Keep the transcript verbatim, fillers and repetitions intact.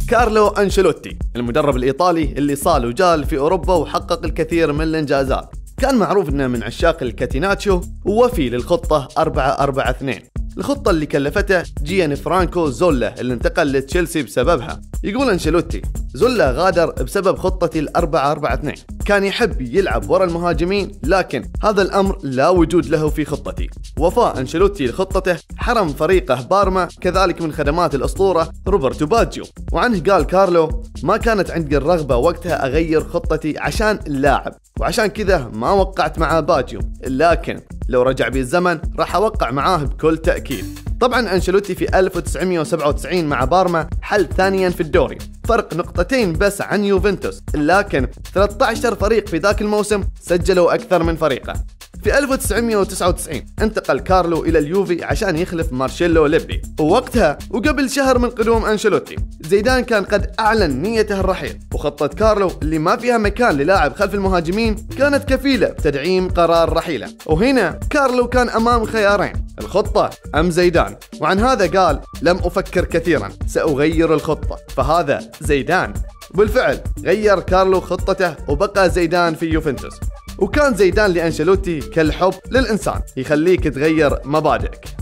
كارلو أنشيلوتي، المدرب الإيطالي اللي صال وجال في أوروبا وحقق الكثير من الإنجازات. كان معروف انه من عشاق الكاتيناتشو ووفي للخطة أربعة أربعة اثنين، الخطة اللي كلفته جيان فرانكو زولا اللي انتقل لتشيلسي بسببها. يقول أنشيلوتي: زولا غادر بسبب خطتي الأربعة أربعة اثنين، كان يحب يلعب ورا المهاجمين لكن هذا الأمر لا وجود له في خطتي. وفاء أنشيلوتي لخطته حرم فريقه بارما كذلك من خدمات الأسطورة روبرتو باجيو. وعنه قال كارلو: ما كانت عندي الرغبة وقتها أغير خطتي عشان اللاعب، وعشان كذا ما وقعت مع باجيو، لكن لو رجع بي الزمن راح أوقع معاه بكل تأكيد. طبعا أنشيلوتي في ألف وتسعمية وسبعة وتسعين مع بارما حل ثانيا في الدوري، فرق نقطتين بس عن يوفنتوس، لكن ثلاثة عشر فريق في ذاك الموسم سجلوا أكثر من فريقه. في ألف وتسعمية وتسعة وتسعين انتقل كارلو إلى اليوفي عشان يخلف مارشيلو ليبي، ووقتها وقبل شهر من قدوم أنشيلوتي زيدان كان قد أعلن نيته الرحيل، وخطة كارلو اللي ما فيها مكان للاعب خلف المهاجمين كانت كفيلة بتدعيم قرار رحيله. وهنا كارلو كان أمام خيارين: الخطة أم زيدان. وعن هذا قال: لم أفكر كثيرا، سأغير الخطة، فهذا زيدان. بالفعل غير كارلو خطته وبقى زيدان في يوفنتوس. وكان زيدان لأنشيلوتي كالحب للإنسان، يخليك تغير مبادئك.